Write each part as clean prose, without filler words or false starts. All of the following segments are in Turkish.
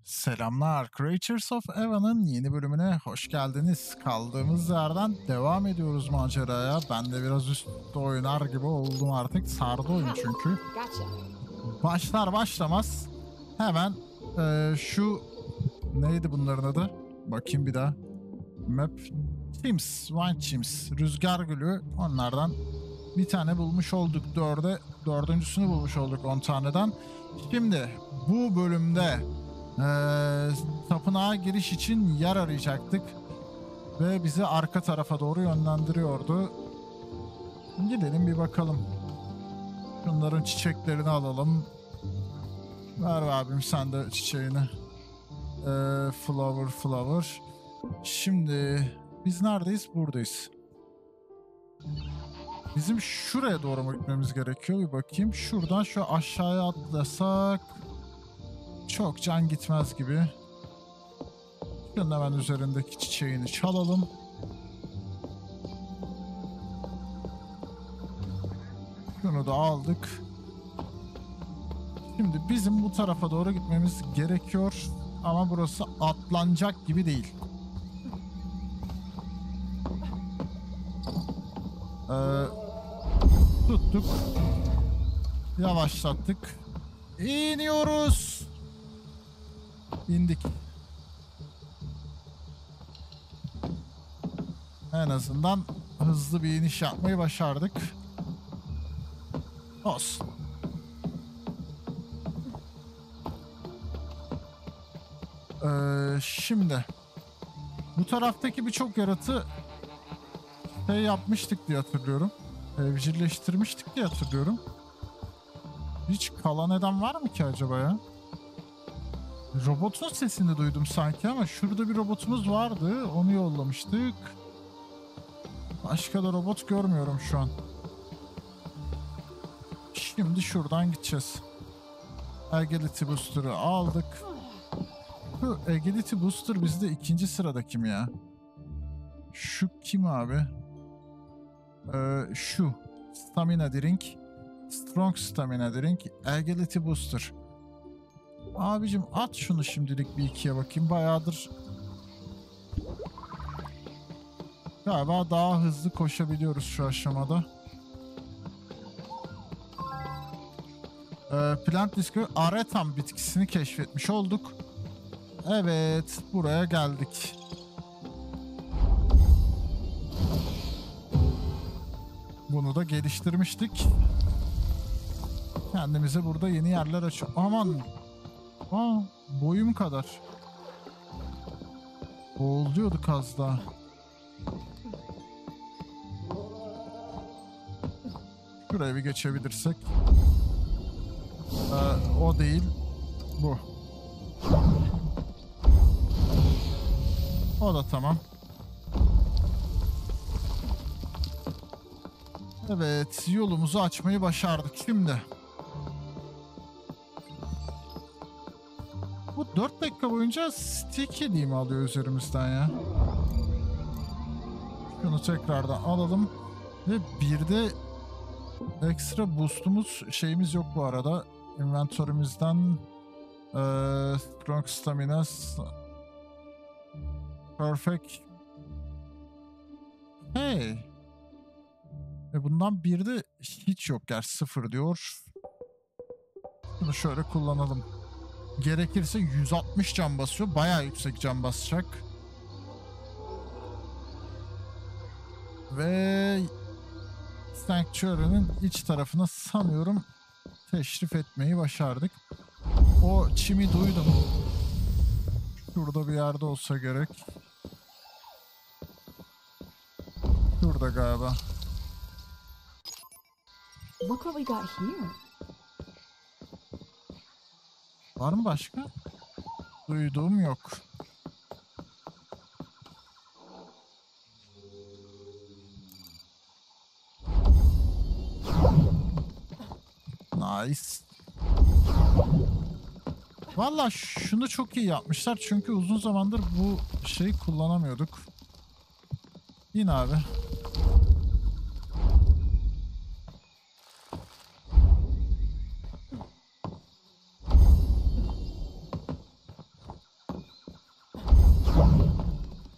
Selamlar, Creatures of Eva'nın yeni bölümüne hoş geldiniz. Kaldığımız yerden devam ediyoruz maceraya. Ben de biraz üstte oynar gibi oldum artık. Sardı oyun çünkü. Başlar başlamaz hemen şu neydi bunların adı? Bakayım bir daha. Map Chimps, Wine Chimps, Rüzgar Gülü, onlardan bir tane bulmuş olduk. Dördüncüsünü bulmuş olduk 10 taneden. Şimdi bu bölümde tapınağa giriş için yer arayacaktık ve bizi arka tarafa doğru yönlendiriyordu. Gidelim bir bakalım. Şunların çiçeklerini alalım. Ver abim sen de çiçeğini. Flower. Şimdi biz neredeyiz? Buradayız. Bizim şuraya doğru mu gitmemiz gerekiyor? Bir bakayım. Şuradan şu aşağıya atlasak çok can gitmez gibi. Şunun hemen üzerindeki çiçeğini çalalım. Şunu da aldık. Şimdi bizim bu tarafa doğru gitmemiz gerekiyor. Ama burası atlanacak gibi değil. Tuttuk. Yavaşlattık. İniyoruz. İndik. En azından hızlı bir iniş yapmayı başardık. Olsun. Şimdi bu taraftaki birçok yaratı yapmıştık diye hatırlıyorum. Evcilleştirmiştik diye hatırlıyorum. Hiç kalan eden var mı ki acaba ya? Robotun sesini duydum sanki ama şurada bir robotumuz vardı. Onu yollamıştık. Başka da robot görmüyorum şu an. Şimdi şuradan gideceğiz. Agility Booster'ı aldık. Şu Agility Booster bizde ikinci sırada kim ya? Şu kim abi? Şu. Stamina Drink. Strong Stamina Drink. Agility Booster. Abicim at şunu şimdilik bir ikiye bakayım. Bayağıdır galiba daha hızlı koşabiliyoruz şu aşamada. Plant Disco Aretam bitkisini keşfetmiş olduk. Evet, buraya geldik. Bunu da geliştirmiştik. Kendimize burada yeni yerler açıyor. Aman! Aa, boyum kadar. Boğuluyorduk az daha. Şuraya bir geçebilirsek. O değil. Bu. O da tamam. Evet, yolumuzu açmayı başardık. Şimdi bu 4 dakika boyunca sticky mi alıyor üzerimizden ya? Şunu tekrardan alalım. Ve bir de ekstra boostumuz şeyimiz yok bu arada. Inventörümüzden Strong Stamina Perfect. Hey. Bundan bir de hiç yok. Gerçi 0 diyor. Bunu şöyle kullanalım. Gerekirse 160 can basıyor. Bayağı yüksek can basacak. Ve Sanctuary'nin iç tarafına sanıyorum teşrif etmeyi başardık. O çimi duydum. Şurada bir yerde olsa gerek. Şurada galiba. Look what we got here. Var mı başka? Duyduğum yok. Nice. Valla şunu çok iyi yapmışlar çünkü uzun zamandır bu şeyi kullanamıyorduk. İn abi.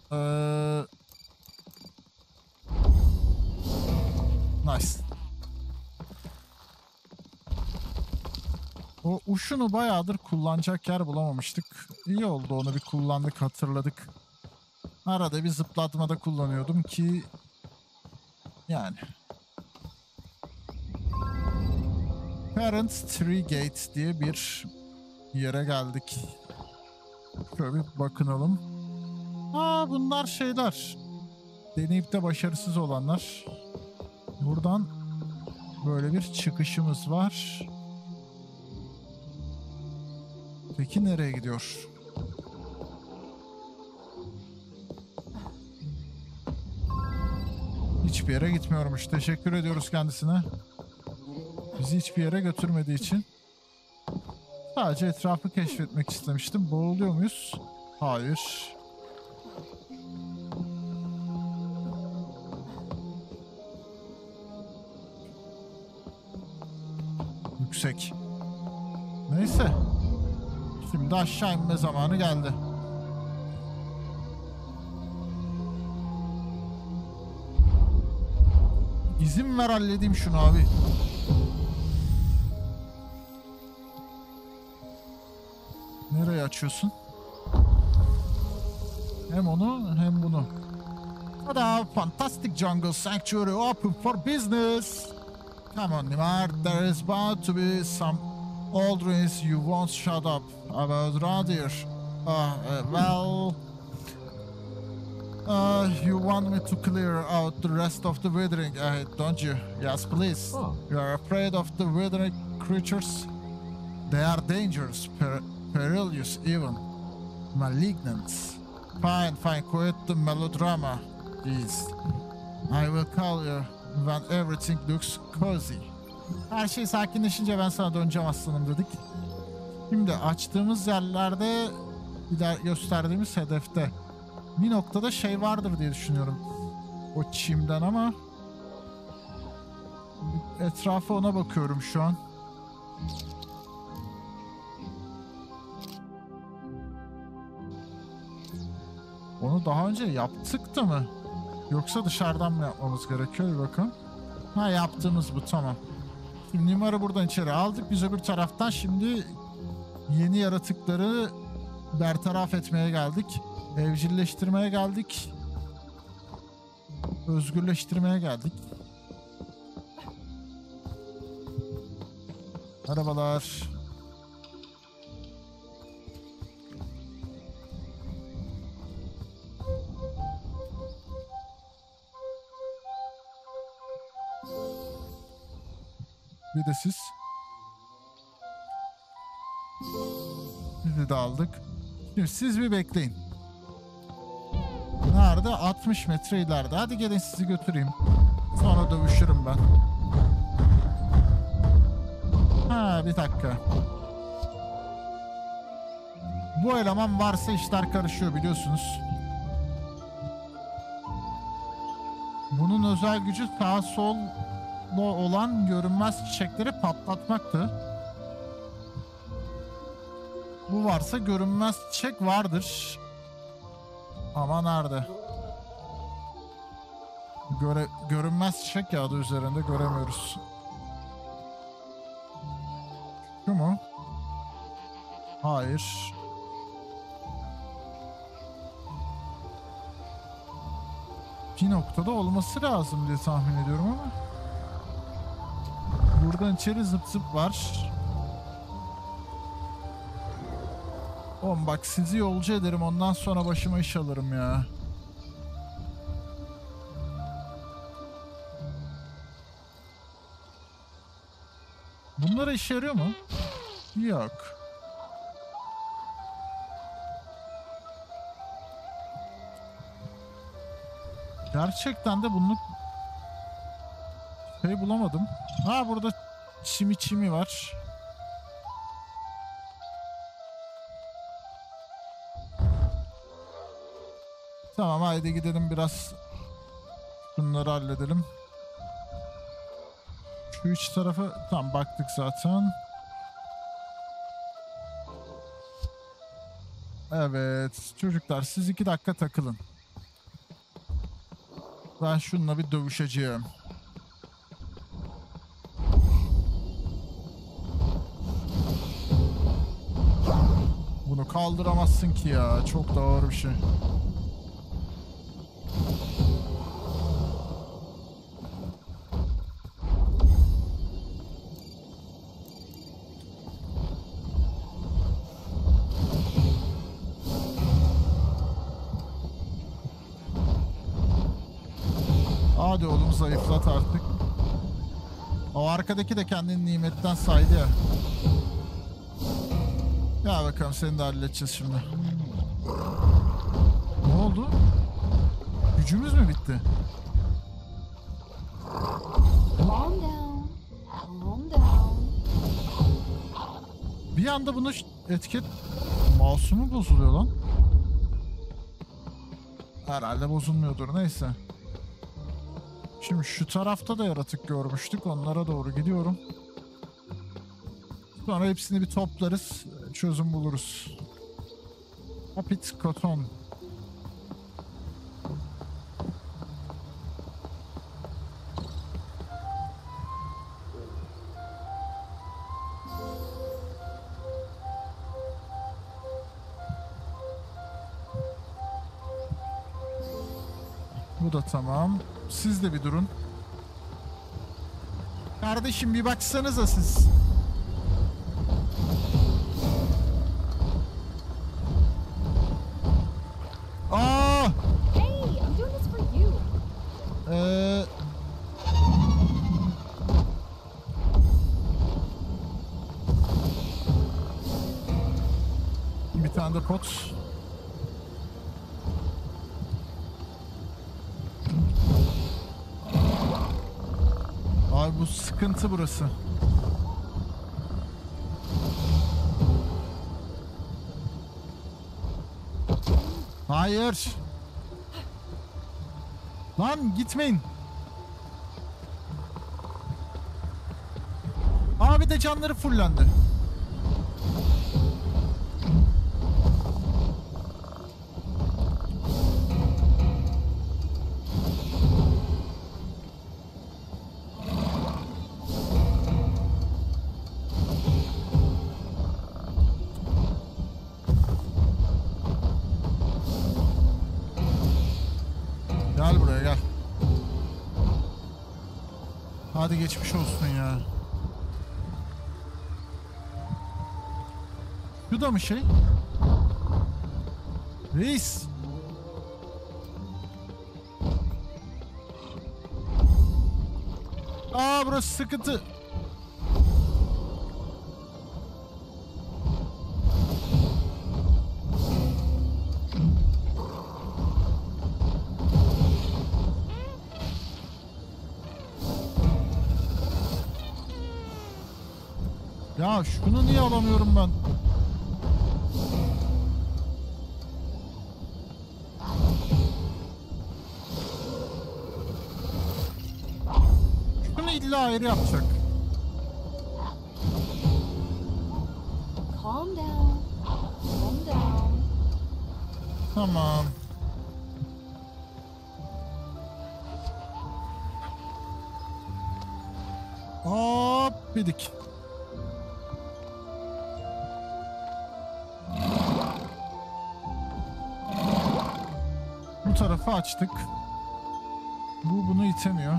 Nice. O uşunu bayağıdır kullanacak yer bulamamıştık. İyi oldu, onu bir kullandık, hatırladık. Arada bir zıplatmada kullanıyordum ki yani. Parents Tree Gate diye bir yere geldik. Şöyle bir bakınalım. Aa, bunlar şeyler. Deneyip de başarısız olanlar. Buradan böyle bir çıkışımız var. Peki nereye gidiyor? Hiçbir yere gitmiyormuş. Teşekkür ediyoruz kendisine. Bizi hiçbir yere götürmediği için. Sadece etrafı keşfetmek istemiştim. Boğuluyor muyuz? Hayır. Yüksek. Neyse. Şimdi aşağı inme zamanı geldi. İzin ver halledeyim şunu abi. Nereye açıyorsun? Hem onu hem bunu. Tada! Fantastic jungle sanctuary open for business. Come on, Nimar. There is bound to be some old ruins you won't shut up about around here. You want me to clear out the rest of the withering ahead, don't you? Yes, please. Oh. You are afraid of the withering creatures? They are dangerous, perilous even, malignant. Fine, fine, quit the melodrama, please. I will call you when everything looks cozy. Her şey sakinleşince ben sana döneceğim aslanım dedik. Şimdi açtığımız yerlerde gösterdiğimiz hedefte bir noktada şey vardır diye düşünüyorum. O çimden ama etrafa ona bakıyorum şu an. Onu daha önce yaptık da mı? Yoksa dışarıdan mı yapmamız gerekiyor? Bir bakın. Ha, yaptığımız bu, tamam. Şimdi Nimar'ı buradan içeri aldık. Biz öbür taraftan şimdi yeni yaratıkları bertaraf etmeye geldik. Evcilleştirmeye geldik. Özgürleştirmeye geldik. Merhabalar. Bir de siz. Bizi de aldık. Şimdi siz bir bekleyin. Nerede? 60 metre ileride. Hadi gelin sizi götüreyim. Sonra dövüşürüm ben. Ha, bir dakika. Bu eleman varsa işler karışıyor biliyorsunuz. Bunun özel gücü sağ sol olan görünmez çiçekleri patlatmaktı. Bu varsa görünmez çiçek vardır. Ama nerede? Görünmez çiçek ya, adı üzerinde göremiyoruz. Şu mu? Hayır. Bir noktada olması lazım diye tahmin ediyorum ama. Buradan içeri zıp zıp var. Oğlum bak, sizi yolcu ederim, ondan sonra başıma iş alırım ya. Bunlara işe yarıyor mu? Yok. Gerçekten de bunluk şey bulamadım. Ha, burada çimi var. Tamam, haydi gidelim biraz bunları halledelim. Şu üç tarafa tam baktık zaten. Evet çocuklar, siz 2 dakika takılın. Ben şununla bir dövüşeceğim. Bunu kaldıramazsın ki ya. Çok da ağır bir şey. Hadi oğlum zayıflat artık. O arkadaki de kendini nimetten saydı ya. Ya bakalım seni de halledeceğiz şimdi. Ne oldu? Gücümüz mü bitti? Calm down. Calm down. Bir anda bunu etiket mouse'u bozuluyor lan? Herhalde bozulmuyordur, neyse. Şimdi şu tarafta da yaratık görmüştük. Onlara doğru gidiyorum. Sonra hepsini bir toplarız. Çözüm buluruz. Rapid Cotton. Bu da tamam. Siz de bir durun. Kardeşim bir baksanıza siz. Aa! Hey, I'm doing this for you. Bir tane de pot. Ay bu sıkıntı burası. Hayır. Lan gitmeyin. Abi de canları fullendi. Gel buraya gel. Hadi geçmiş olsun ya. Şu da mı şey? Reis. Aa burası sıkıntı. Ya şunu niye alamıyorum ben? Şunu illa ayrı yapacak. Calm down. Calm down. Tamam. Hop bidik. Bu tarafı açtık. Bu bunu itemiyor.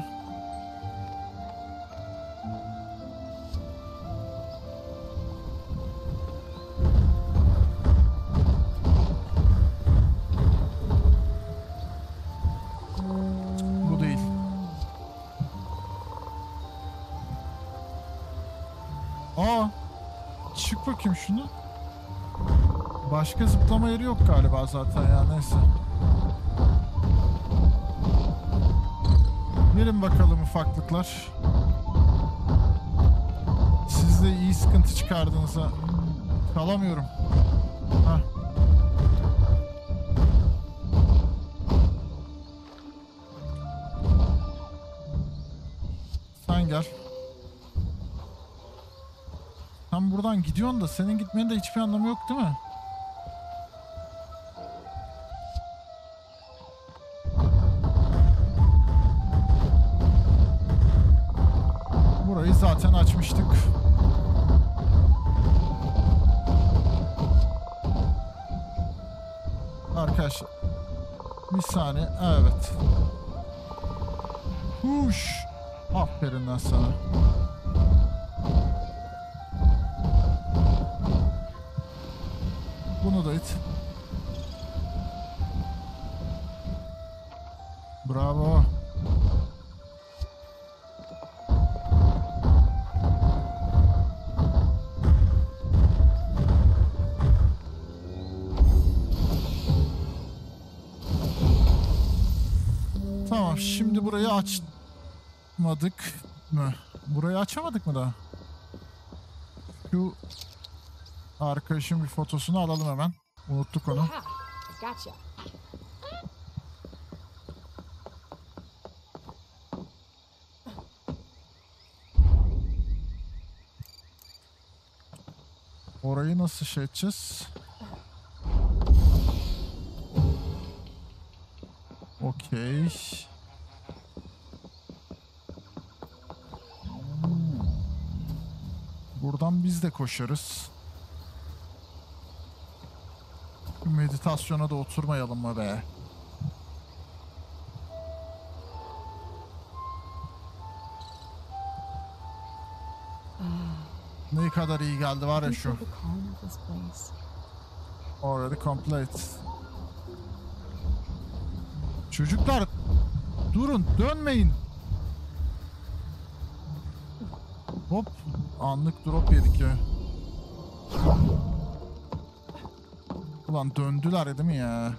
Bu değil. Aa, çık bakayım şunu. Başka zıplama yeri yok galiba zaten ya, neyse. Gelin bakalım ufaklıklar. Siz de iyi sıkıntı çıkardınız ha. Kalamıyorum. Hah. Sen gel. Sen buradan gidiyorsun da senin gitmenin de hiçbir anlamı yok değil mi? zaten açmıştık. Arkadaşlar bir saniye, evet. Huş. Aferin lan sana. Bunu da it. Bravo. Tamam, şimdi burayı açmadık mı? Burayı açamadık mı daha? Şu arkadaşın bir fotosunu alalım hemen. Unuttuk onu. Ha, gotcha. Orayı nasıl şey edeceğiz? Okey. Buradan biz de koşarız. Meditasyona da oturmayalım mı be? Ne kadar iyi geldi var ya şu. Already complete. Çocuklar durun, dönmeyin. Hop, anlık drop yedik ya. Ulan döndüler değil mi ya?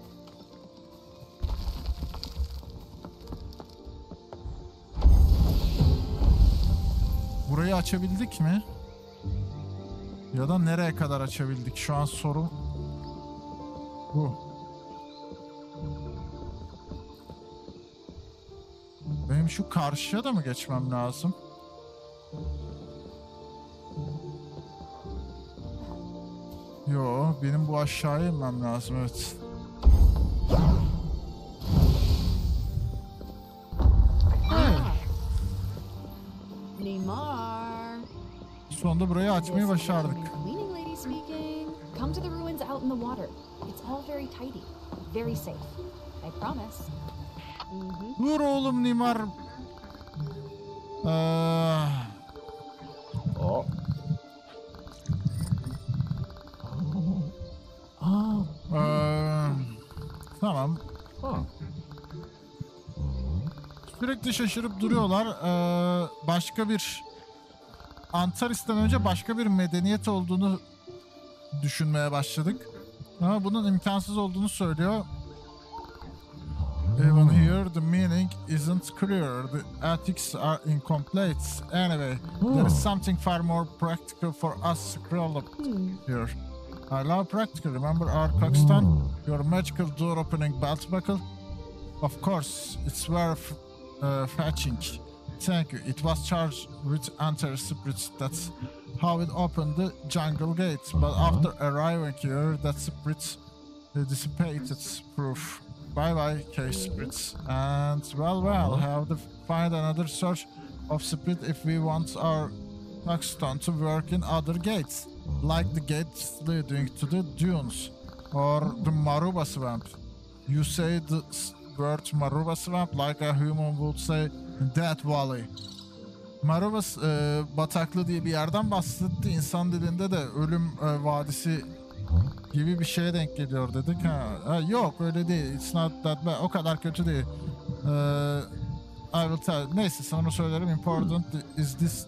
Burayı açabildik mi? Ya da nereye kadar açabildik? Şu an sorun bu. Benim şu karşıya da mı geçmem lazım? Yo, benim bu aşağıya inmem lazım, evet. Neymar. Sonunda burayı açmayı başardık. Cleaning lady speaking. Come to the ruins out in the water. It's all very tidy, very safe. I promise. Dur oğlum Neymar. Tamam. Sürekli şaşırıp duruyorlar. Başka bir Antares'ten önce başka bir medeniyet olduğunu düşünmeye başladık. Ama bunun imkansız olduğunu söylüyor. Even here the meaning isn't clear. The ethics are incomplete. Anyway, there is something far more practical for us scrolled up here. I love practical. Remember our Coxton? Your magical door opening belt buckle? Of course, it's worth fetching. Thank you. It was charged with anti-spirits. That's how it opened the jungle gate. But after arriving here, that spirit dissipated. Proof. Bye bye, case spirits. And well, have to find another source of spirit if we want our Coxton to work in other gates, like the gates leading to the dunes or the Maruba swamp. You say the word Maruba swamp like a human would say Death Valley. Maruba bataklığı diye bir yerden bahsetti. İnsan dilinde de ölüm vadisi gibi bir şeye denk geliyor dedik. Yok öyle değil. It's not that bad. O kadar kötü değil. I will tell. Neyse sana söylerim. Important is this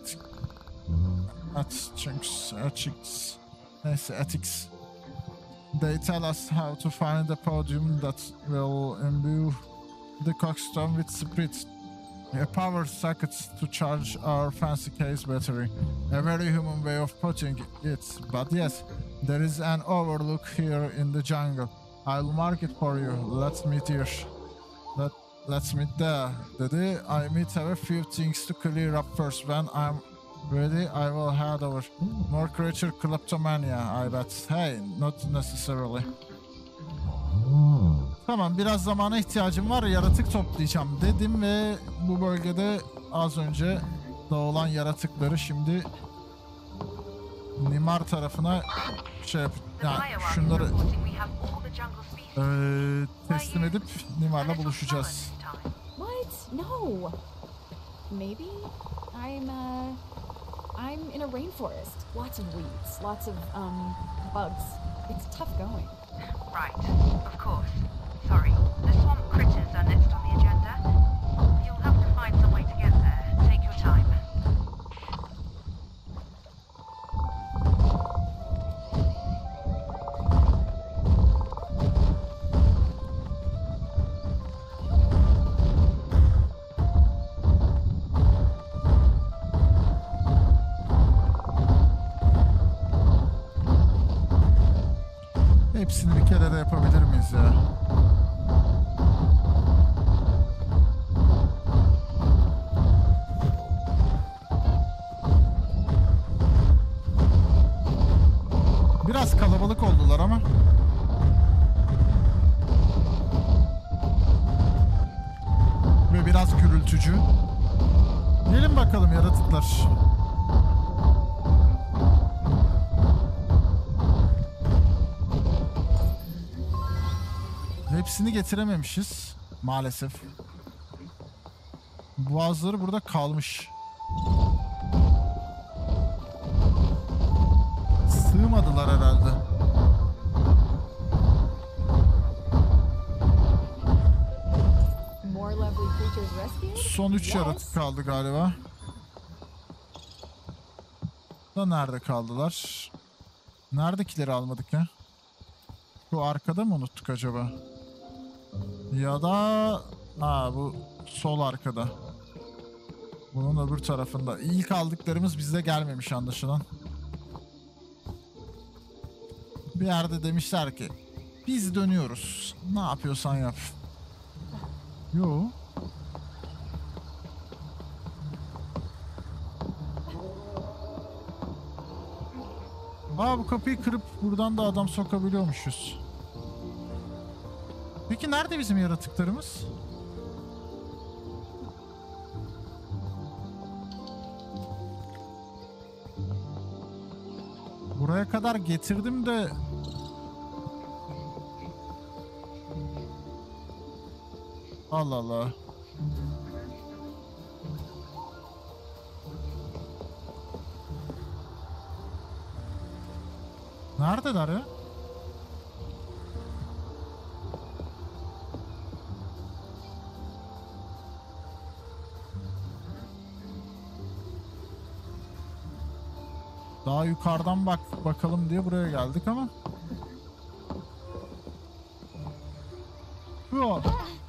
ethics. Neyse ethics. They tell us how to find a podium that will imbue the Coxton with spirit. A power socket to charge our fancy case battery. A very human way of putting it. But yes, there is an overlook here in the jungle. I'll mark it for you. Let's meet here. Let's meet there. Dedi, I might have a few things to clear up first. When I'm ready, I will head over. More creature kleptomania, I bet. Hey, not necessarily. Tamam, biraz zamana ihtiyacım var, yaratık toplayacağım dedim ve bu bölgede az önce olan yaratıkları şimdi Nimar tarafına şey yap, yani şunları teslim edip Nimar'la buluşacağız. What? No. Maybe I'm in a rainforest. Lots of weeds, lots of bugs. It's tough going. Right, of course. Sorry. The swamp critters are next on the agenda. You'll have to find some way to get there. Take your time. Hepsini bir kere de yapabilir miyiz ya? Biraz kalabalık oldular ama. Ve biraz gürültücü. Gelin bakalım yaratıklar. Hepsini getirememişiz maalesef. Bazıları burada kalmış. Sığmadılar herhalde. More lovely creatures rescued? Son 3 Yes. yaratık kaldı galiba. Da nerede kaldılar? Neredekileri almadık ya? Şu arkada mı unuttuk acaba? Ya da... bu sol arkada. Bunun öbür tarafında. İlk aldıklarımız bizde gelmemiş anlaşılan. Bir yerde demişler ki biz dönüyoruz. Ne yapıyorsan yap. Yo. Bu kapıyı kırıp buradan da adam sokabiliyormuşuz. Peki nerede bizim yaratıklarımız? Buraya kadar getirdim de... Allah Allah. Neredeler ya? Daha yukarıdan bakalım diye buraya geldik ama. Yo.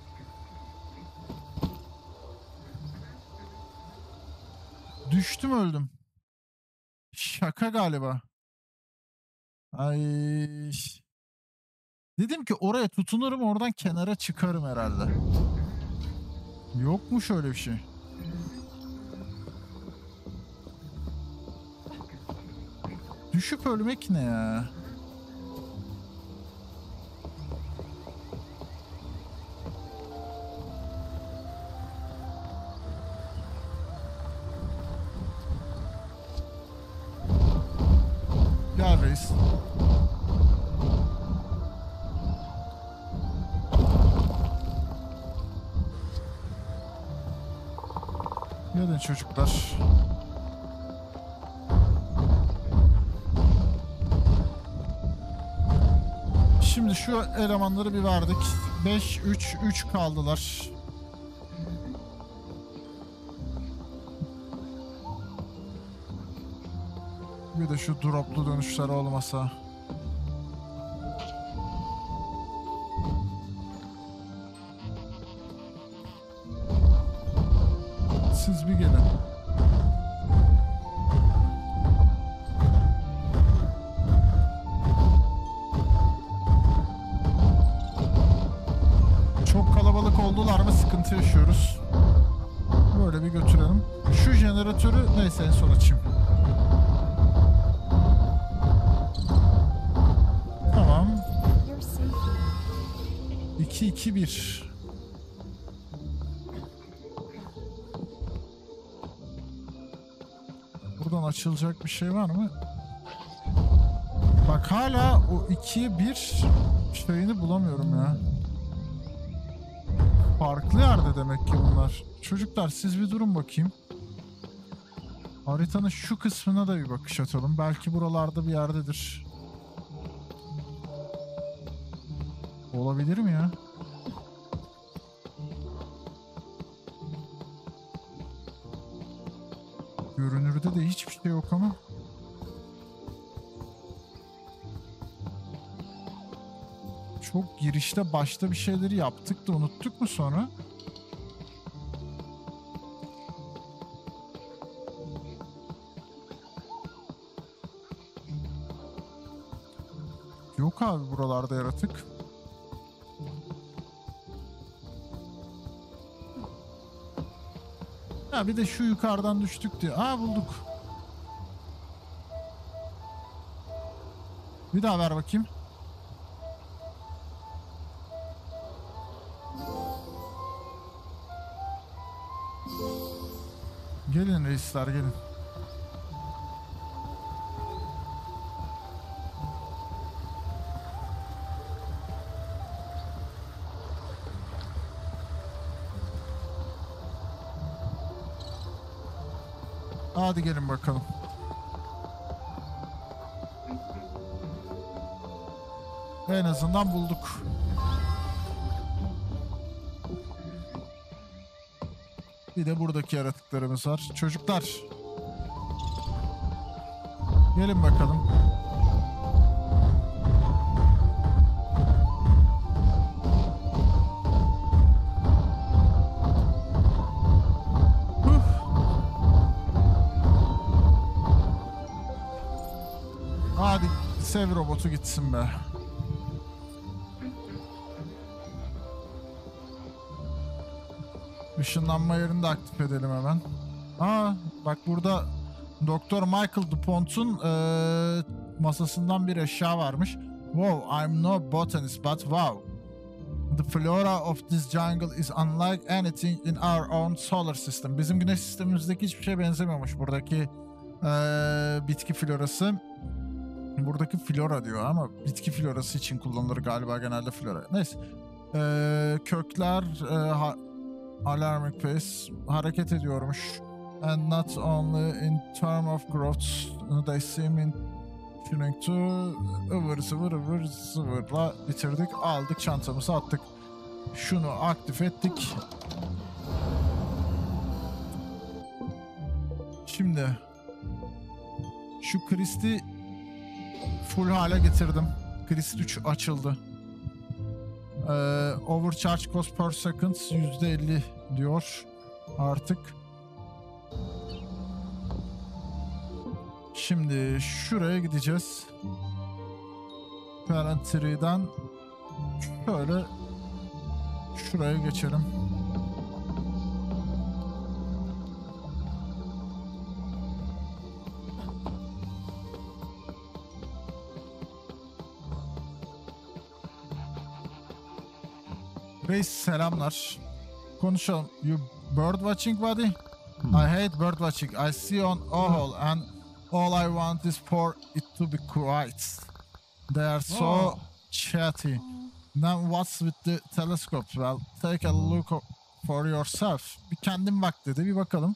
Düştüm öldüm. Şaka galiba. Ay. Dedim ki oraya tutunurum oradan kenara çıkarım herhalde. Yok mu şöyle bir şey? Düşüp ölmek ne ya? Gel reis. Gelin çocuklar. Şimdi şu elemanları bir verdik. 5, 3, 3 kaldılar. Bir de şu droplu dönüşler olmasa. Siz bir gelin. Çok kalabalık oldular mı sıkıntı yaşıyoruz. Böyle bir götürelim. Şu jeneratörü neyse en son açayım. Tamam. 2-2-1. açılacak bir şey var mı? Bak hala o 2'ye 1 şeyini bulamıyorum ya. Farklı yerde demek ki bunlar. Çocuklar siz bir durun bakayım. Haritanın şu kısmına da bir bakış atalım. Belki buralarda bir yerdedir. Olabilir mi ya? Görünürde de hiçbir şey yok ama. Çok girişte başta bir şeyleri yaptık da unuttuk mu sonra? Yok abi buralarda yaratık. Ya bir de şu yukarıdan düştük diye. Aa bulduk. Bir daha ver bakayım. Gelin reisler gelin. Hadi gelin bakalım. En azından bulduk. Bir de buradaki yaratıklarımız var. Çocuklar. Gelin bakalım. Hadi sev robotu gitsin be. Işınlanma yerini de aktif edelim hemen. Aa bak burada Doktor Michael DuPont'un masasından bir eşya varmış. Wow, I'm no botanist but wow. The flora of this jungle is unlike anything in our own solar system. Bizim güneş sistemimizdeki hiçbir şeye benzemiyormuş buradaki bitki florası. Buradaki flora diyor ama bitki florası için kullanılır galiba genelde flora. Neyse. Kökler alarming pace hareket ediyormuş. And not only in term of growth they seem in tuning to ıvır zıvırla bitirdik. Aldık çantamızı attık. Şunu aktif ettik. Şimdi şu Chris'i full hale getirdim. Chris 3 açıldı. Overcharge cost per second %50 diyor artık. Şimdi şuraya gideceğiz. Parent tree'den şöyle şuraya geçelim. Reis selamlar. Konuşalım. You bird watching buddy? I hate bird watching. I see on Ohol and all I want is for it to be quiet. They are so chatty. Then what's with the telescope? Well, take a look for yourself. Bir kendin bak dedi. Bir bakalım.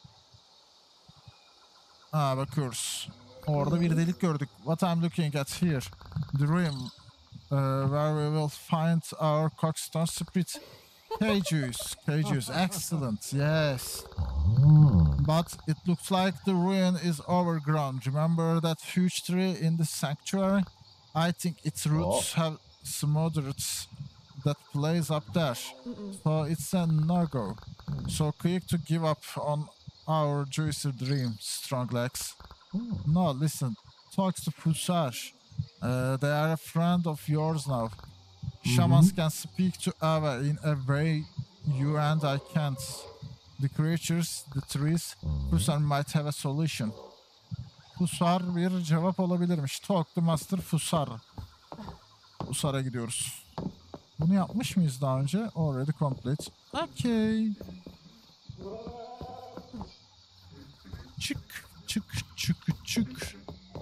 Bakıyoruz. Orada bir delik gördük. What I'm looking at here. The room where we will find our Coxstone spirit. Cages, excellent, yes. But it looks like the ruin is overgrown. Remember that huge tree in the sanctuary? I think its roots have smothered that place up there. So it's a no-go. So quick to give up on our juicy dream, strong legs. No, listen, talk to Fusar. They are a friend of yours now. Shamans can speak to Ava in a way you and I can't. The creatures, the trees, Fusar might have a solution. Fusar bir cevap olabilirmiş. Talk to Master Fusar. Fusar'a gidiyoruz. Bunu yapmış mıyız daha önce? Already complete. Okay. Çık. çık çık çık.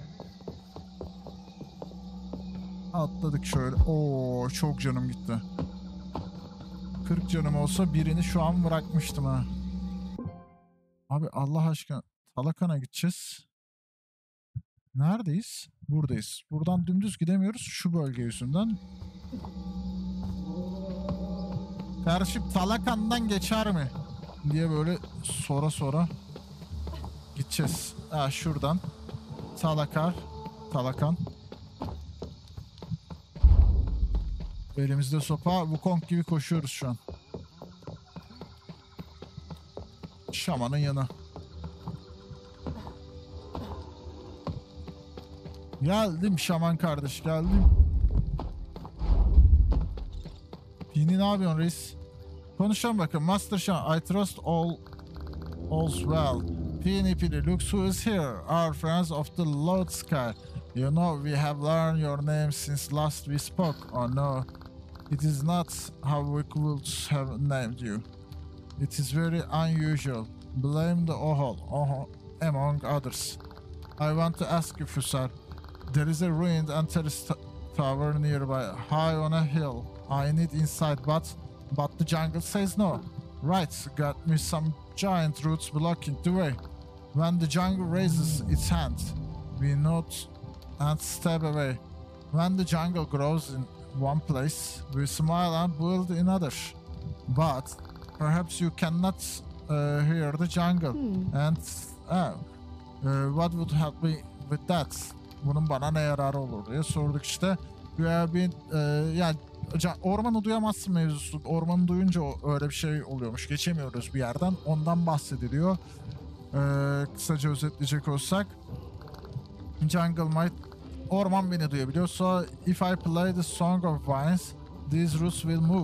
Atladık şöyle. Oo, çok canım gitti. 40 canım olsa birini şu an bırakmıştım ha. Abi Allah aşkına Talakan'a gideceğiz. Neredeyiz? Buradayız. Buradan dümdüz gidemiyoruz şu bölge yüzünden. Kardeşim Talakan'dan geçer mi? Diye böyle sonra gideceğiz. Ha şuradan. Talakan. Elimizde sopa. Wukong gibi koşuyoruz şu an. Şamanın yanı. Geldim şaman kardeş geldim. Pini ne yapıyorsun reis? Konuşalım bakın. Master Shaman, I trust all's well. Pini, look who is here. Our friends of the Lord Sky. You know we have learned your name since last we spoke. Oh no, it is not how we could have named you. It is very unusual. Blame the Ohol, among others. I want to ask you, Fusar. There is a ruined and terrace tower nearby, high on a hill. I need insight, but the jungle says no. Right, got me some giant roots blocking the way. When the jungle raises its hand, we nod and step away. When the jungle grows in one place, we smile and build in another. But perhaps you cannot hear the jungle. And what would help me with that? Bunun bana ne yararı olur diye sorduk işte. Yani ormanı duyamazsın mevzusu. Ormanı duyunca öyle bir şey oluyormuş. Geçemiyoruz bir yerden. Ondan bahsediliyor. Kısaca özetleyecek olsak. Jungle might... Orman beni duyabiliyor. So if I play the Song of Vines, these roots will move.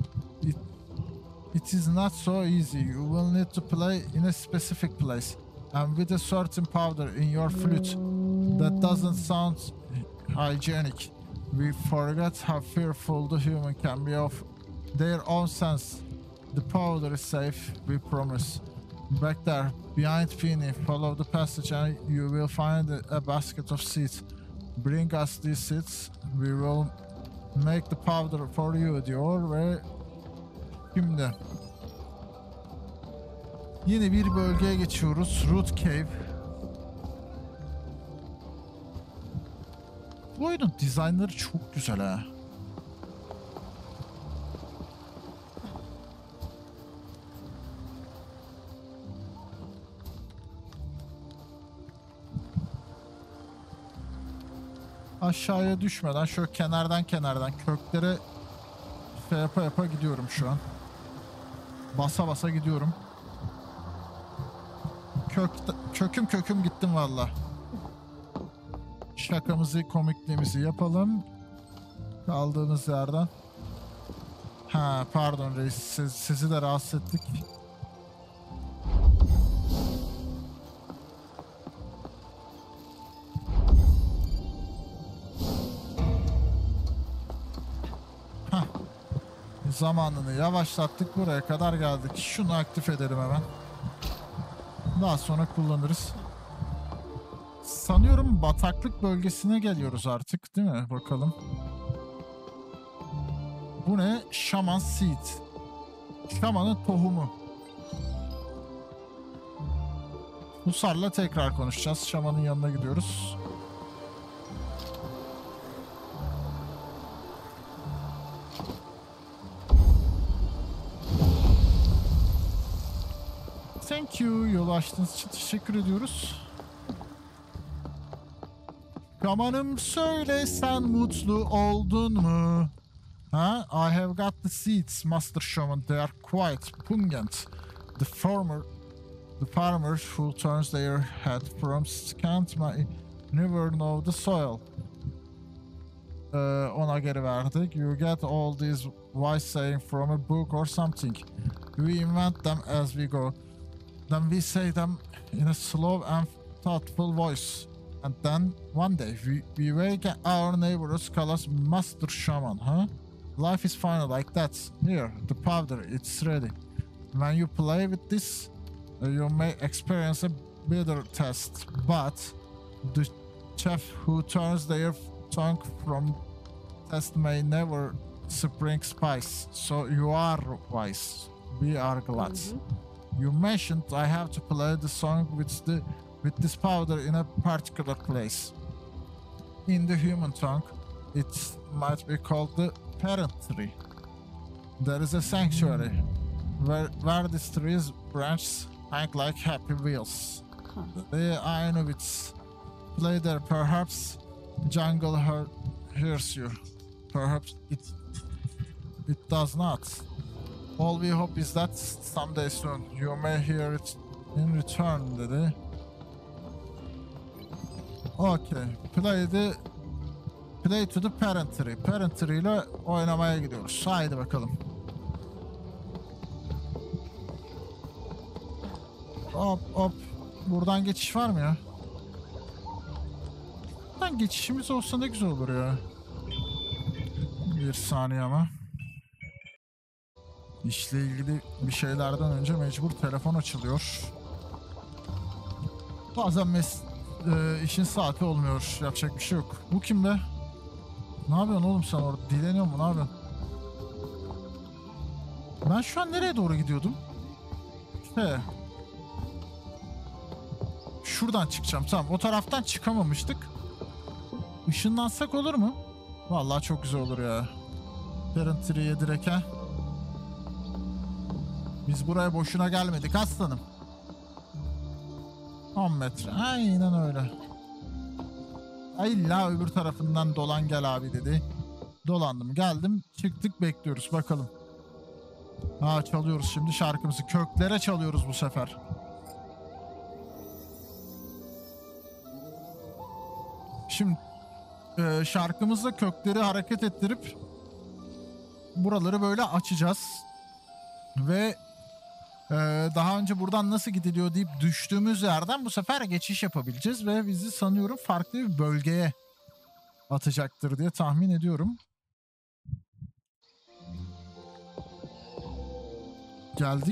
It is not so easy. You will need to play in a specific place. And with a certain powder in your flute. That doesn't sound hygienic. We forget how fearful the human can be of their own sense. The powder is safe, we promise. Back there, behind Fini, follow the passage and you will find a basket of seeds. Bring us these seeds, we will make the powder for you diyor ve şimdi yeni bir bölgeye geçiyoruz. Root Cave. Bu oyunun dizaynları çok güzel ha. Aşağıya düşmeden şöyle kenardan köklere yapa gidiyorum şu an. Basa basa gidiyorum. Köküm gittim valla. Şakamızı, komikliğimizi yapalım. Kaldığımız yerden. Ha pardon reis, sizi de rahatsız ettik. Zamanını yavaşlattık, buraya kadar geldik. Şunu aktif edelim hemen. Daha sonra kullanırız. Sanıyorum bataklık bölgesine geliyoruz artık değil mi? Bakalım. Bu ne? Shaman Seed. Şamanın tohumu. Husar'la tekrar konuşacağız. Şamanın yanına gidiyoruz. Thank you. Yolu açtığınız için teşekkür ediyoruz. Şamanım söyle, sen mutlu oldun mu? Ha? I have got the seeds, Master Shaman. They are quite pungent. The farmers who turns their head from scant may never know the soil. Ona geri verdik. You get all these wise saying from a book or something. We invent them as we go. Then we say them in a slow and thoughtful voice. And then one day we wake our neighbors call us Master Shaman, huh? Life is fine like that. Here, the powder, it's ready. When you play with this, you may experience a better test, but the chef who turns their tongue from test may never spring spice. So you are wise. We are glad. You mentioned I have to play the song with this powder in a particular place. In the human tongue, it might be called the parent tree. There is a sanctuary where these trees branches hang like happy wheels. The Inuits play there. Perhaps jungle hears you. Perhaps it does not. All we hope is that someday soon you may hear it in return, dedi. Okay. Play to the parent tree. Parent tree ile oynamaya gidiyoruz. Haydi bakalım. Hop hop. Buradan geçiş var mı ya? Buradan geçişimiz olsa ne güzel olur ya. Bir saniye ama. İşle ilgili bir şeylerden önce mecbur telefon açılıyor. Bazen işin saati olmuyor. Yapacak bir şey yok. Bu kim be? Ne yapıyorsun oğlum sen orada? Dileniyor mu? Ne yapıyorsun? Ben şu an nereye doğru gidiyordum? Şuradan çıkacağım. Tamam. O taraftan çıkamamıştık. Işınlansak olur mu? Vallahi çok güzel olur ya. Parent tree'ye direkt ha. Biz buraya boşuna gelmedik aslanım. 10 metre. Aynen öyle. İlla öbür tarafından dolan gel abi dedi. Dolandım geldim. Çıktık bekliyoruz bakalım. Çalıyoruz şimdi şarkımızı. Köklere çalıyoruz bu sefer. Şimdi şarkımızla kökleri hareket ettirip buraları böyle açacağız. Ve daha önce buradan nasıl gidiliyor deyip düştüğümüz yerden bu sefer geçiş yapabileceğiz ve bizi sanıyorum farklı bir bölgeye atacaktır diye tahmin ediyorum. Geldik.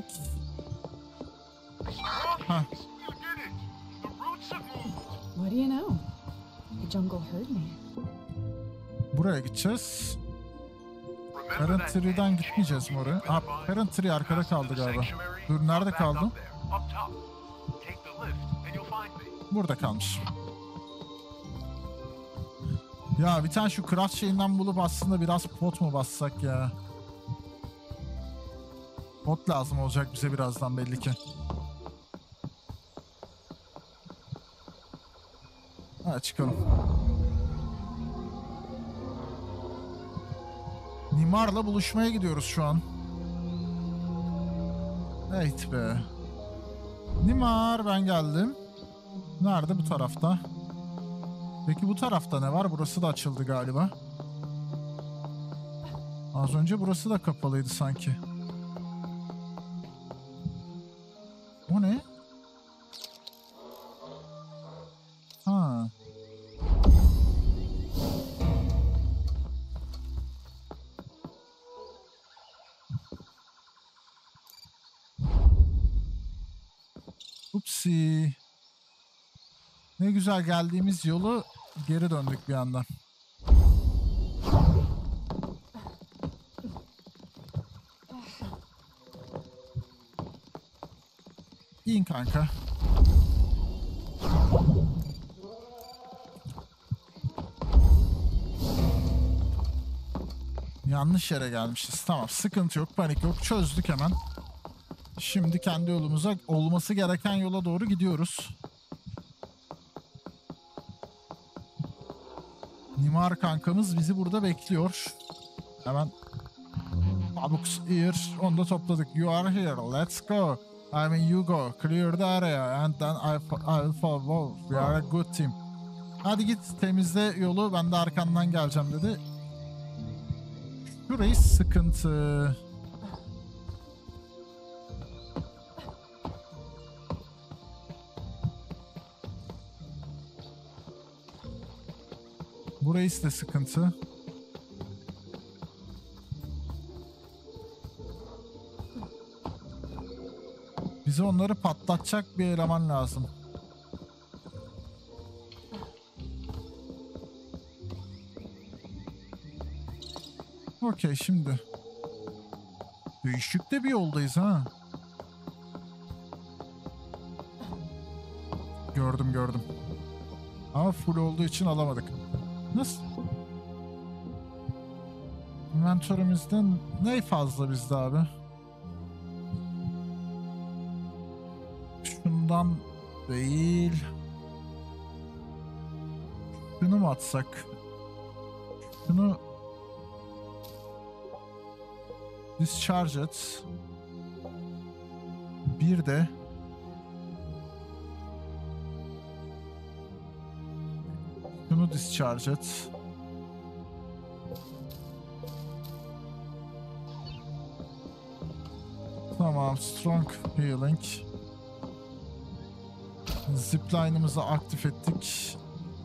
What do you know? The jungle heard me. Buraya gideceğiz. Parent Tree'den gitmeyeceğiz mi oraya? Parent Tree arkada kaldı galiba. Dur nerede kaldı? Burada kalmış. Ya bir tane şu craft şeyinden bulup aslında biraz pot mu bassak ya? Pot lazım olacak bize birazdan belli ki. Hadi çıkalım. Nimar'la buluşmaya gidiyoruz şu an. Evet be. Nimar ben geldim. Nerede? Bu tarafta. Peki bu tarafta ne var? Burası da açıldı galiba. Az önce burası da kapalıydı sanki. O ne? Ha. Upsi. Ne güzel geldiğimiz yolu geri döndük bir anda. İn kanka. Yanlış yere gelmişiz. Tamam, sıkıntı yok, panik yok. Çözdük hemen. Şimdi kendi yolumuza, olması gereken yola doğru gidiyoruz. Nimar kankamız bizi burada bekliyor. Hemen Abux here. Onu da topladık. You are here. Let's go. I mean you go. Clear the area and then I will follow. We are a good team. Hadi git temizle yolu. Ben de arkandan geleceğim dedi. Şurayı sıkıntı. Burası da sıkıntı. Bize onları patlatacak bir eleman lazım. Okey, şimdi. Değişik de bir yoldayız ha. Gördüm. Ama full olduğu için alamadık. Nasıl? Inventörümüzden ne fazla bizde abi? Şundan değil. Şunu mu atsak? Şunu discharge et. Bir de şunu discharge et. Tamam, strong healing. Zipline'ımızı aktif ettik.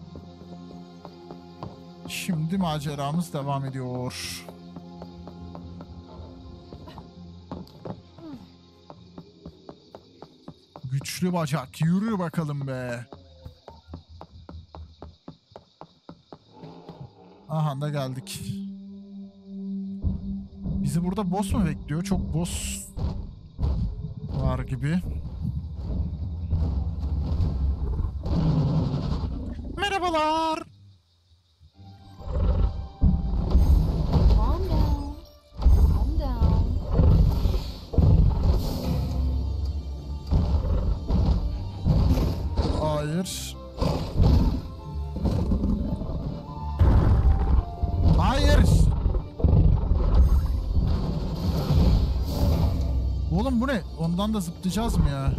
Şimdi maceramız devam ediyor. Güçlü bacak, yürü bakalım be. Aha da geldik. Bizi burada boss mu bekliyor? Çok boss var gibi. Merhabalar. Calm down. Calm down. Hayır. Hayır. Oğlum bu ne? Ondan da zıplayacağız mı ya?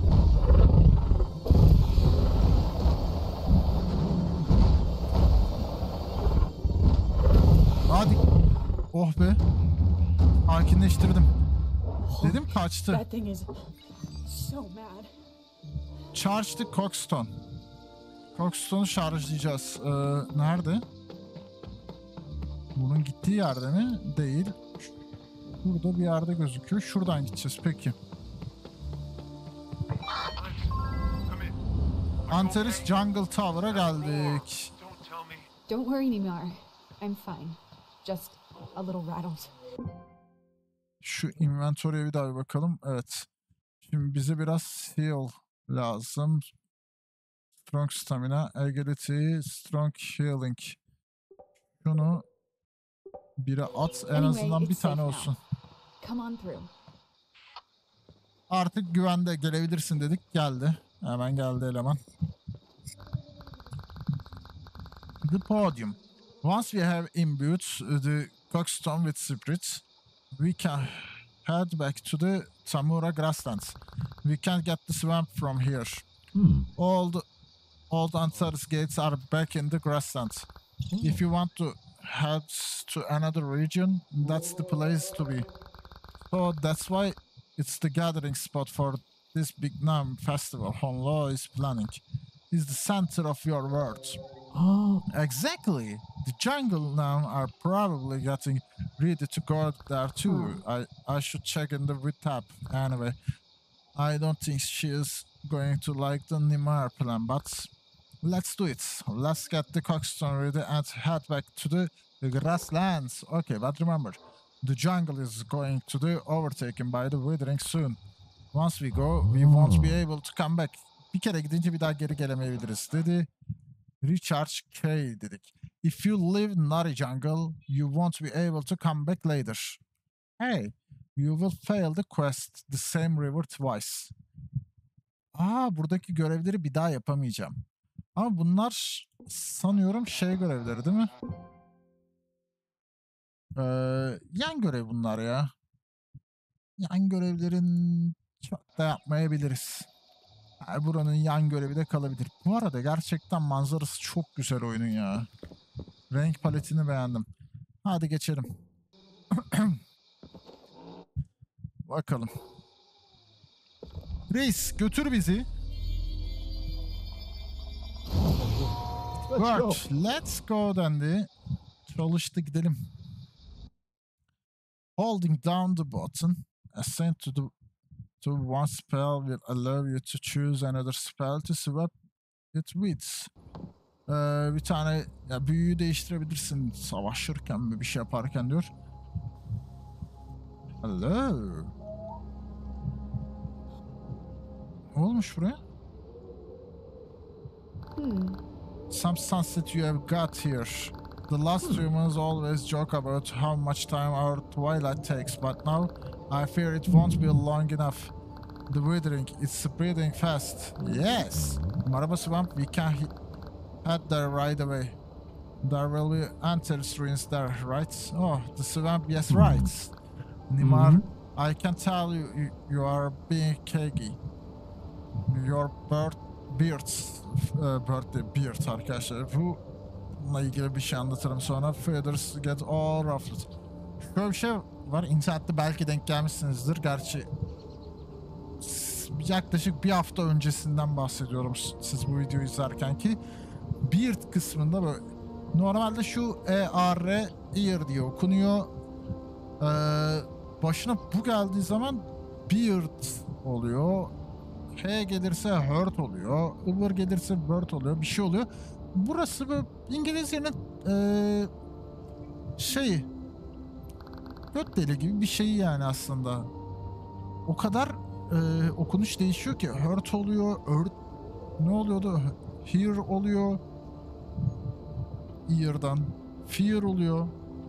Hadi. Oh be. Sakinleştirdim. Dedim kaçtı. That thing is so mad. Charge the Coxstone. Coxstone'u şarjlayacağız. Nerede? Bunun gittiği yerde mi? Değil. Burada bir yerde gözüküyor. Şuradan gideceğiz. Peki. Antares Jungle Tower'a geldik. Don't worry, Nimar. I'm fine. Just a little rattled. Şu inventory'e bir daha bir bakalım. Evet. Şimdi bize biraz heal lazım. Strong stamina, agility, strong healing. Şunu bire at. En azından bir tane olsun. Come on through. Artık güvende, gelebilirsin dedik. Geldi. Hemen geldi eleman. The podium. Once we have imbued the Coxstone with spirit, we can head back to the Tamura grasslands. We can't get the swamp from here. All the old Antares gates are back in the grasslands. If you want to head to another region, that's the place to be. So that's why it's the gathering spot for this big Nam festival Honlo is planning. Is the center of your world. Oh, Exactly. The jungle now are probably getting ready to go there too. I should check in the WhatsApp anyway. I don't think she is going to like the Nimar plan, but let's do it. Let's get the Coxstone ready and head back to the grasslands. Okay, but remember, the jungle is going to be overtaken by the withering soon. Once we go, we won't be able to come back. Bir kere gidince bir daha geri gelemeyebiliriz dedi. Recharge K dedik. If you live Nari Jungle, you won't be able to come back later. Hey, you will fail the quest the same river twice. Buradaki görevleri bir daha yapamayacağım. Ama bunlar sanıyorum şey görevleri değil mi? Yan görev bunlar ya. Yan görevlerin çok da yapmayabiliriz. Buranın yan görevi de kalabilir. Bu arada gerçekten manzarası çok güzel oyunun ya. Renk paletini beğendim. Hadi geçelim. Bakalım. Reis götür bizi. Work. Let's go dendi. Çalıştı gidelim. Holding down the button. Ascend to one spell will allow you to choose another spell to swap it with. Bir tane ya büyüyü değiştirebilirsin savaşırken bir şey yaparken diyor. Hello. Ne olmuş buraya? Some sunset you have got here. The last humans always joke about how much time our twilight takes, but now I fear it won't be long enough. The withering, it's spreading fast. Yes! Maraba Swamp, we can head there right away. There will be Antel's ruins there, right? Oh, the swamp, yes, right. Nimar, I can tell you are being cagey. Your beard arkadaşlar. Bununla ilgili bir şey anlatırım sonra. Feathers get all ruffled. Şöyle bir şey var. İnternette belki denk gelmişsinizdir. Gerçi yaklaşık bir hafta öncesinden bahsediyorum siz bu videoyu izlerken ki beard kısmında böyle normalde şu E-A-R ear diye okunuyor. Başına bu geldiği zaman beard oluyor. H gelirse hurt oluyor. Ivır gelirse bird oluyor. Bir şey oluyor. Burası böyle İngilizcenin göt deli gibi bir şey yani aslında. O kadar okunuş değişiyor ki hurt oluyor. Ne oluyordu? Hear oluyor. Ear'dan. Fear oluyor.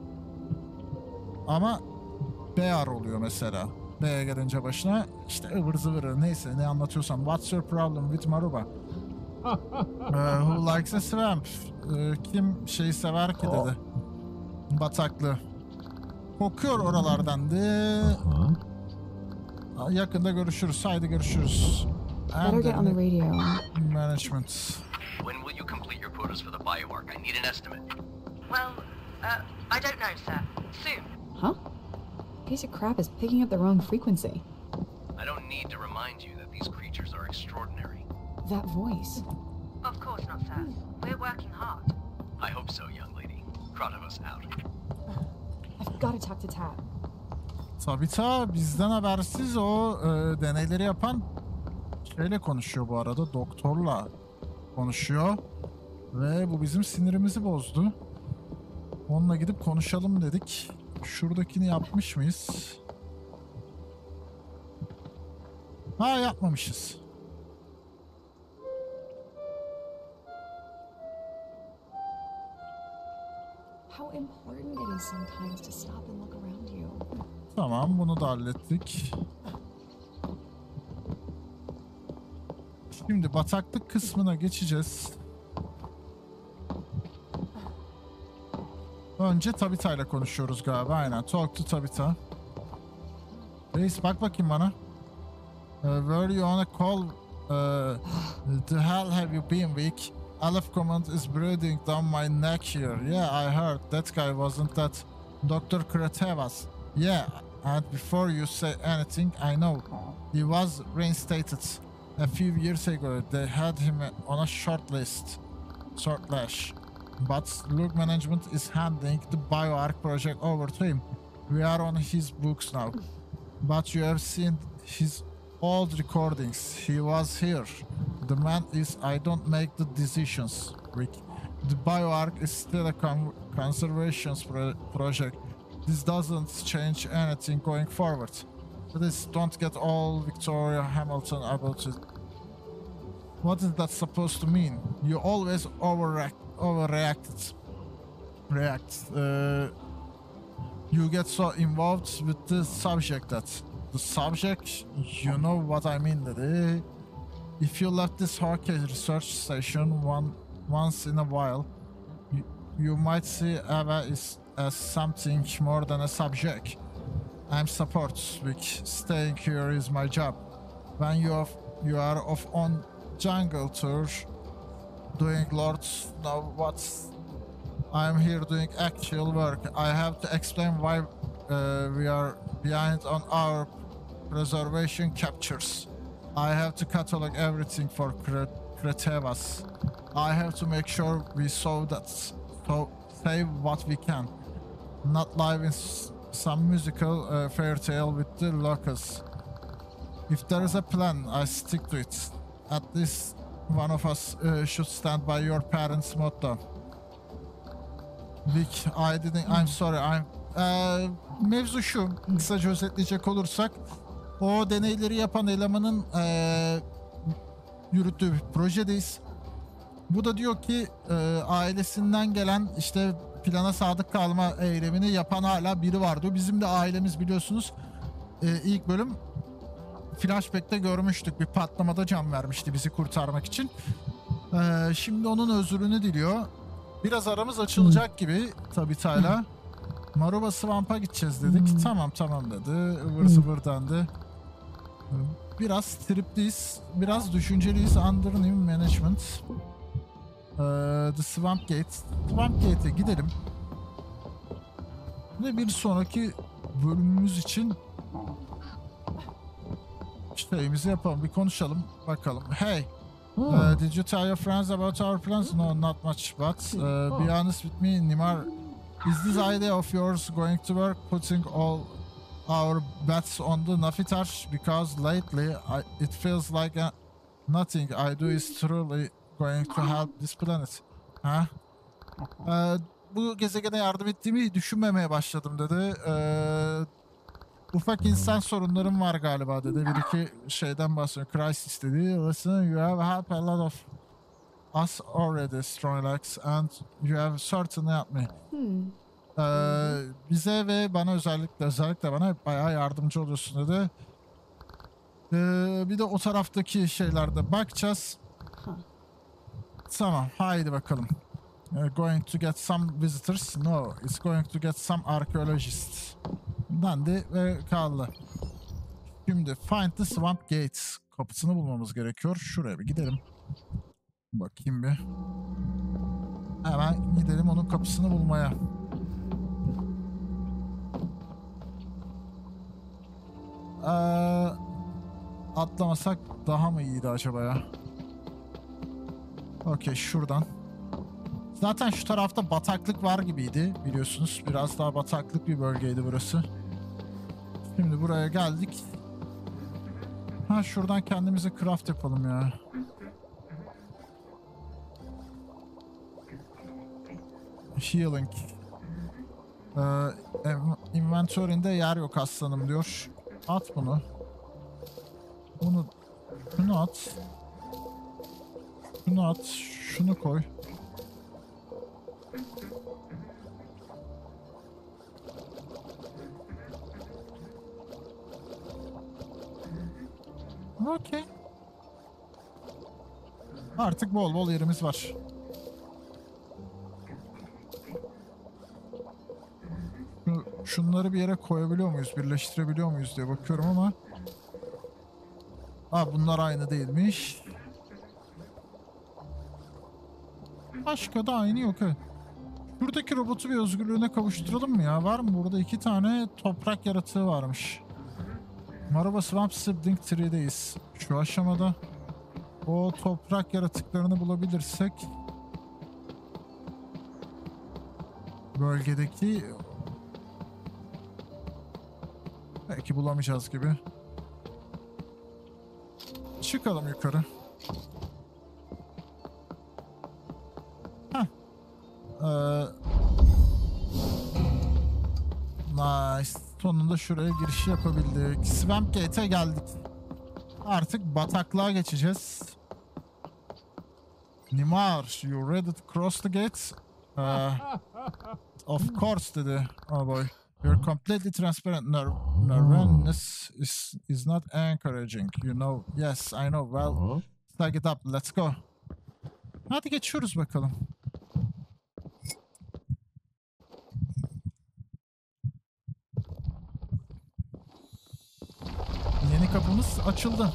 Ama bear oluyor mesela. B'ye gelince başına işte ıvır zıvırı neyse ne anlatıyorsam. What's your problem with Maruba? Who likes a swamp? Kim şeyi sever ki dedi. Bataklı. Kokuyor oralardan de. Yakında görüşürüz. Haydi görüşürüz. Better get on the radio. Management. When will you complete your quotas for the bioarc? I need an estimate. Well, I don't know, sir. Soon. Huh? Piece of crap is picking up the wrong frequency. I don't need to remind you that these creatures are extraordinary. That voice. Of course not, sir. We're working hard. I hope so, young lady. Kratovus out. I've got to talk to Tab. Tabitha bizden habersiz o deneyleri yapan şeyle konuşuyor bu arada. Doktorla konuşuyor. Ve bu bizim sinirimizi bozdu. Onunla gidip konuşalım dedik. Şuradakini yapmış mıyız? Ha, yapmamışız. How important it is sometimes to stop and look around you. Tamam, bunu da hallettik. Şimdi bataklık kısmına geçeceğiz. Önce Tabitha ile konuşuyoruz galiba. Aynen. Talk to Tabitha. Reis bak bakayım bana. Were you on a call? The hell have you been, Vic? Aleph Command is breathing down my neck here. Yeah, I heard. That guy wasn't that Dr. Kratevas. Yeah, and before you say anything, I know. He was reinstated. A few years ago, they had him on a short list. Short lash. But Luke Management is handing the BioArc project over to him. We are on his books now. But you have seen his old recordings. He was here. The man is, I don't make the decisions, Rick. The BioArc is still a conservation project. This doesn't change anything going forward. Please don't get all Victoria Hamilton about it. What is that supposed to mean? You always overreact. You get so involved with the subject that the subject, you know what I mean, daddy. If you left this Hawkeye research station once in a while, you might see Eva as something more than a subject. I'm support, Vic. Staying here is my job. When you are off on jungle tour, doing lords know what. I'm here doing actual work. I have to explain why we are behind on our preservation captures. I have to catalog everything for Kratevas. I have to make sure we save what we can. Not live in some musical fairy tale with the locals. If there is a plan, I stick to it. At least one of us should stand by your parents' motto. Vic, I'm sorry, Mevzu şu, kısaca özetleyecek olursak, o deneyleri yapan elemanın yürüttüğü bir projedeyiz. Bu da diyor ki ailesinden gelen işte plana sadık kalma eylemini yapan hala biri var diyor. Bizim de ailemiz biliyorsunuz ilk bölüm flashback'te görmüştük, bir patlamada can vermişti bizi kurtarmak için. Şimdi onun özrünü diliyor. Biraz aramız açılacak gibi tabii Tayla. Maruba Swamp'a gideceğiz dedik. Tamam dedi. Ivır zıvır dendi. Biraz tripliyiz. Biraz düşünceliyiz. Under new management. The Swamp Gate. Swamp Gate'e gidelim. Ve bir sonraki bölümümüz için şeyimizi yapalım. Bir konuşalım. Bakalım. Hey. Did you tell your friends about our plans? No, not much. But be honest with me, Nimar. Is this idea of yours going to work? Putting all our bets on the Nafitar? Because lately it feels like nothing I do is truly going to help this planet. Ha? Bu gezegene yardım ettiğimi düşünmemeye başladım dedi. Ufak insan sorunlarım var galiba dedi. Bir iki şeyden bahsediyor. Crisis dedi. Listen, you have helped a lot of us already, Snorlax, and you have certainly helped me. Bize ve bana özellikle bana bayağı yardımcı oluyorsun dedi. Bir de o taraftaki şeylerde bakacağız. Tamam, haydi bakalım. Going to get some visitors? No, it's going to get some archaeologists. Dendi ve kaldı. Şimdi find the swamp gates. Kapısını bulmamız gerekiyor. Şuraya bir gidelim. Bakayım bir. Hemen gidelim onun kapısını bulmaya. Atlamasak daha mı iyiydi acaba ya? Okey, şuradan. Zaten şu tarafta bataklık var gibiydi biliyorsunuz. Biraz daha bataklık bir bölgeydi burası. Şimdi buraya geldik. Ha, şuradan kendimize craft yapalım ya. Healing. Inventory'inde yer yok aslanım diyor. At bunu. Şunu at. Şunu at. Şunu koy. Okey. Artık bol bol yerimiz var. Şunları bir yere koyabiliyor muyuz? Birleştirebiliyor muyuz diye bakıyorum ama. Bunlar aynı değilmiş. Başka da aynı yok. Buradaki robotu bir özgürlüğüne kavuşturalım mı ya? Var mı? Burada 2 tane toprak yaratığı varmış. Maruba Swamp Sibling Tree'deyiz. Şu aşamada o toprak yaratıklarını bulabilirsek bölgedeki belki bulamayacağız gibi. Çıkalım yukarı. Nice. Sonunda şuraya giriş yapabildik. Swamp Gate'e geldik. Artık bataklığa geçeceğiz. Nimar, you ready to cross the gates? Of course dedi. Oh boy. You're completely transparent. Nervousness is not encouraging. You know. Yes, I know. Well, take it up. Let's go. Hadi geçiyoruz bakalım. Yeni kapımız açıldı.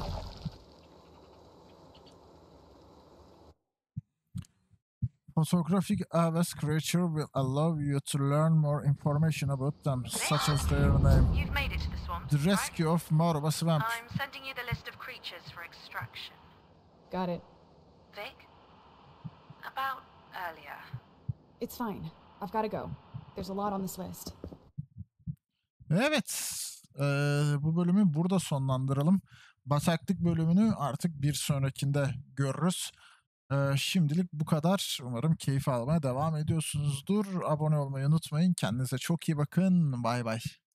Photographic Aves creature will allow you to learn more information about them, such as their name. You've made it to the swamp. The rescue of Maruba Swamp. I'm sending you the list of creatures for extraction. Got it. Vic? About earlier. It's fine. I've got to go. There's a lot on this list. Evet. Bu bölümü burada sonlandıralım. Bataklık bölümünü artık bir sonrakinde görürüz. Şimdilik bu kadar. Umarım keyif almaya devam ediyorsunuzdur. Abone olmayı unutmayın. Kendinize çok iyi bakın. Bay bay.